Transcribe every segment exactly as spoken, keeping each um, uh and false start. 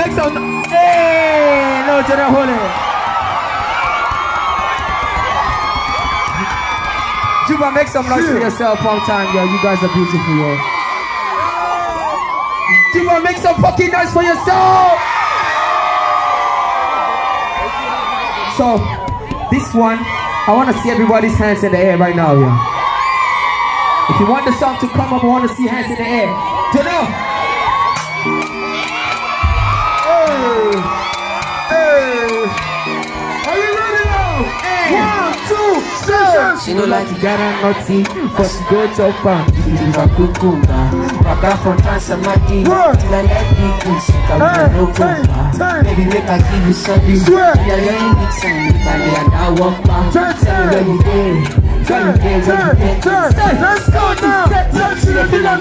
make some. Hey, no, General Holy. Juba, make some noise for yourself one time, yo. You guys are beautiful, yo. Juba, make some fucking noise for yourself. So, this one, I want to see everybody's hands in the air right now, yo. If you want the song to come up, I want to see hands in the air. General. Hey, hey. Are you ready now? Hey. One, two, three. She know like you got her naughty, but she go to far. She's a cucumber. Walk out from Transamadi. Till I let me kiss. Come on, no cucumber. Maybe make I give you something. Yeah, you're in it, son. But they are now walk back. Tell me where you did. Tell me where you did. Let's go now. Turn to the film.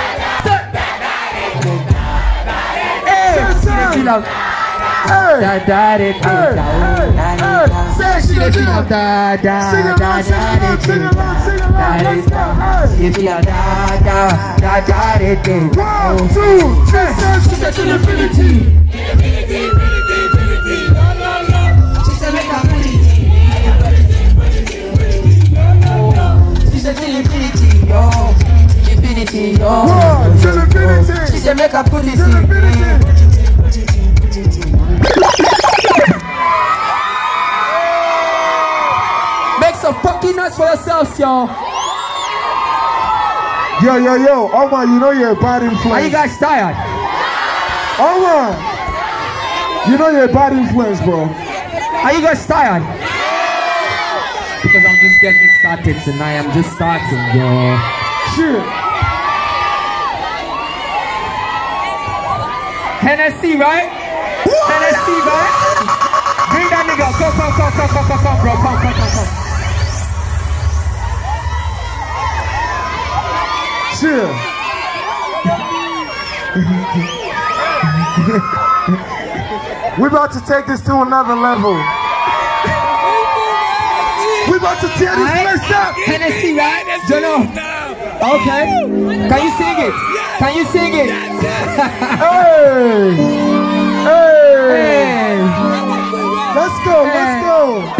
Hey, see the film. Da da da da da. Say she the film. Da da da da da. Sing along, sing along, let's go. If you da da da da da. One, two, three. She said to infinity. Infinity, infinity, infinity. No, no, no. She said make a infinity. She said to infinity, yo. Infinity, yo. One, to infinity. She said make a put it in. Make some fucking noise for yourselves, yo. Yo, yo, yo, Omar, you know you're a bad influence. Are you guys tired? Omar, you know you're a bad influence, bro. Are you guys tired? Because I'm just getting started tonight. I'm just starting, yo. Shit. Hennessy, right? Hennessy, right? Bring that nigga. Come, come, come, come, come, come, come, bro. Come, come, come, come. Shit. We're about to take this to another level. We're about to tear this place up. Hennessy, right? Jono. Okay. Can you sing it? Can you sing it? Hey. Hey. Hey. Let's go, let's go.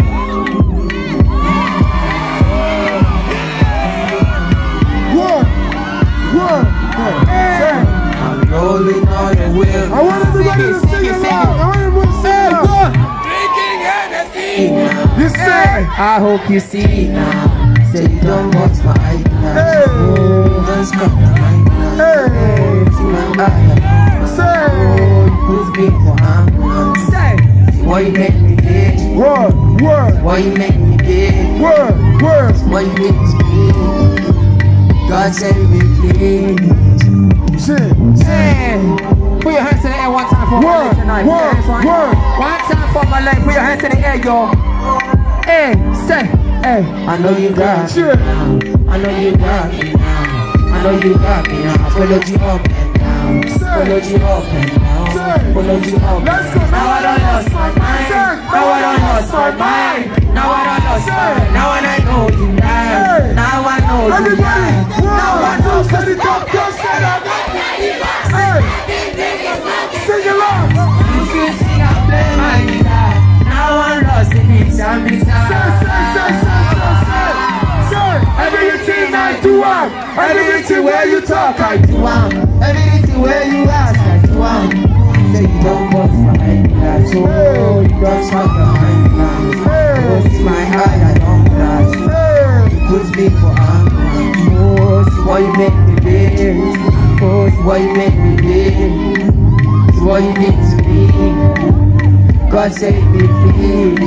One, one, hey. I'm rolling on the wheel. I want everybody to sing it loud. I want everybody to sing it loud. Drinking Hennessy. You say. I hope you see now. Say you don't want my eye now. Hey. Oh, let's go right now. Hey. See my eye. Say. Put me for ambulance. Say. Why you make me big? Word, word. Why you make me big? Word, word. Why you make me big? God save me, please. Shit. Hey. Put your hands in the air one time for my leg tonight. Word, word. One time for my leg. Put your hands in the air, yo. Hey, say. Hey, I know you got me now. I know you got me now. I know you got me now. I followed you up and down. Followed you up and down. Followed you up. Let's go. Now I don't lost my mind. Now I don't lost my mind. Now I don't lost my mind. Now I know you lie. Now I know you Everybody, lie. Now I know let it go. Go set up. Hey. Sing along. you should see I play my guitar. Now I'm lost in this and this. Say, say, say, say, say, say. Say. Everything I do, I'm. Everything where you talk, I do. Everything where you ask, I do. Say you don't want my glass, oh, you don't talk behind glass. Oh, see my eye, I don't glass. You put me for ambulance. Oh, see why you make me big. Oh, see why you make me big. See what you need to be. God save me, please.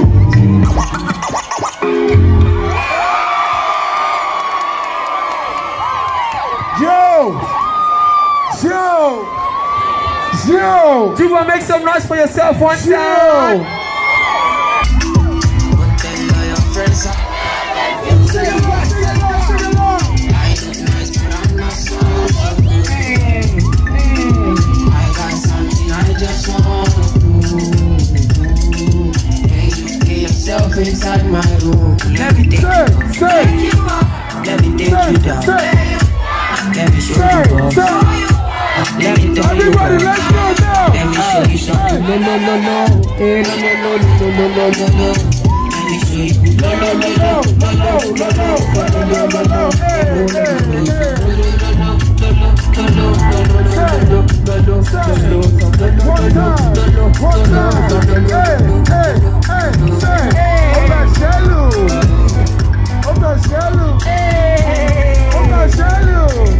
Yo! Yo! Yo! Do you want to make some noise for yourself one time? Yo! Sing along, sing along, sing along! I got something I just want to do. Can you get yourself inside my room? Let me take Say, you say, Let me take say, you down. say, Let me show say, you love. say. Let me take you Everybody, down. let's go now! Let me show you something. no, no. Eh, no, no, no, no, no, no, no, no. No, no, no, no, no, no, no, no, no, no, one time, one time, hey, hey, hey, say, Oga Shelu, Oga Shelu, Oga Shelu.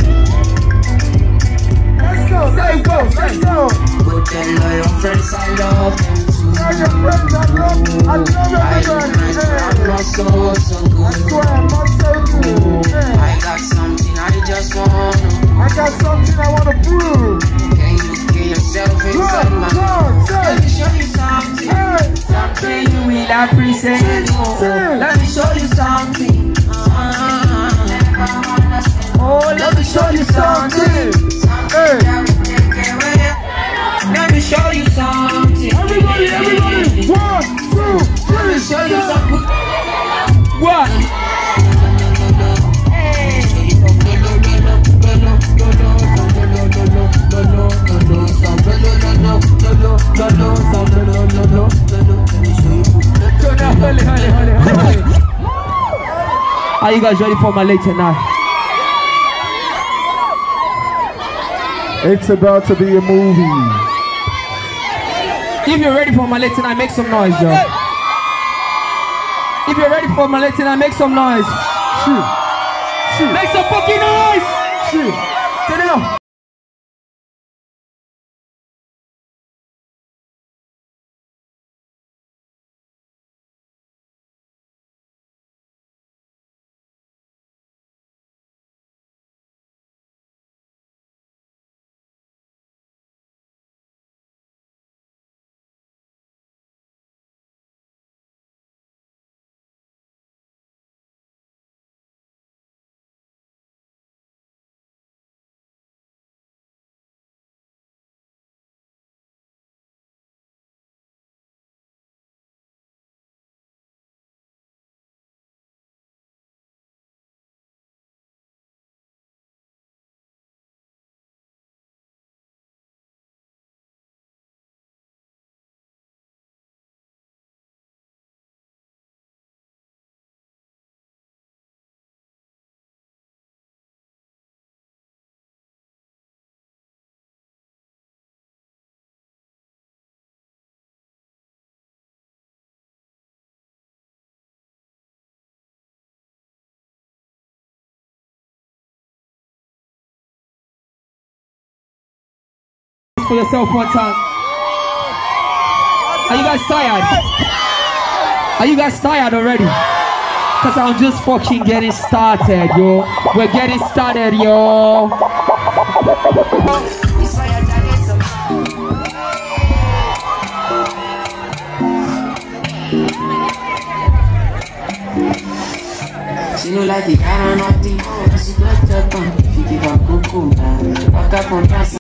Let's go, let's go, let's go. Go tell all your friends I love them too. Tell your friends I love, I love everybody. I'm not so, so good. I swear I'm not so good. I got something I just wanna. I got something I wanna prove. Can you get yourself inside my Lord, Let me show you something. hey, Something you will appreciate. Let me show you something. Oh, let me show you something. hey. Let me show you something. Everybody, everybody, one, two, Let me three, show you four. something. What? Are you guys ready for my late tonight? It's about to be a movie. If you're ready for my late tonight, make some noise, yo. If you're ready for my late tonight, make some noise. Shoot. Shoot. Make some fucking noise. Shoot. Turn it up. For yourself one time. Are you guys tired? Are you guys tired already? Cause I'm just fucking getting started, yo. We're getting started, yo. She know like the kind of nothing. She got your tongue. She give a cuckoo. Walk up on